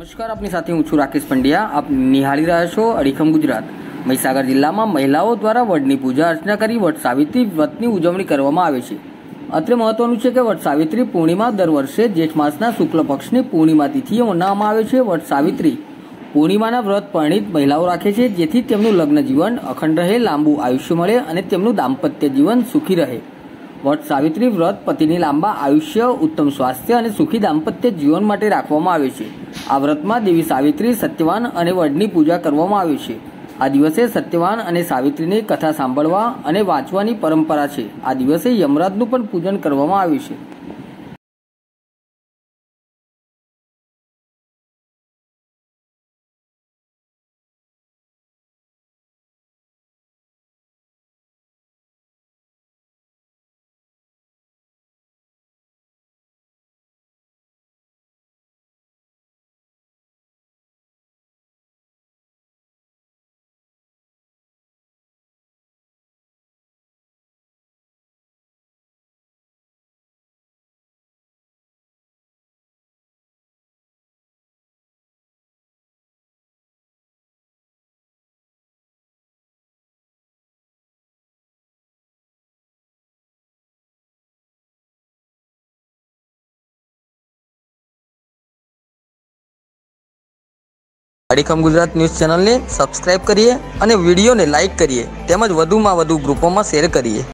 નમસ્કાર, આપની સાથે હું છું રાકેશ પંડ્યા। આપ નિહાળી રહ્યા છો અડીખમ ગુજરાત। મહીસાગર જિલ્લામાં મહિલાઓ દ્વારા વડની પૂજા અર્ચના કરી વટ સાવિત્રી વ્રતની ઉજવણી કરવામાં આવે છે। અત્રે મહત્વનું છે કે વટ સાવિત્રી પૂર્ણિમા દર વર્ષે જેઠ માસના શુક્લ પક્ષની પૂર્ણિમા તિથિએ મનાવવામાં આવે છે। વટ સાવિત્રી પૂર્ણિમાના વ્રત પરિણીત મહિલાઓ રાખે છે, જેથી તેમનું લગ્ન જીવન અખંડ રહે, લાંબુ આયુષ્ય મળે અને તેમનું દાંપત્ય જીવન સુખી રહે। વટ સાવિત્રી વ્રત પતિની લાંબા આયુષ્ય, ઉત્તમ સ્વાસ્થ્ય અને સુખી દાંપત્ય જીવન માટે રાખવામાં આવે છે। આ વ્રતમાં દેવી સાવિત્રી, સત્યવાન અને વડની પૂજા કરવામાં આવે છે। આ દિવસે સત્યવાન અને સાવિત્રીની કથા સાંભળવા અને વાંચવાની પરંપરા છે। આ દિવસે યમરાજનું પણ પૂજન કરવામાં આવે છે। અડીખમ ગુજરાત ન્યૂઝ ચેનલને સબસ્ક્રાઇબ કરીએ અને વિડીયોને લાઇક કરીએ, તેમજ વધુમાં વધુ ગ્રુપોમાં શેર કરીએ।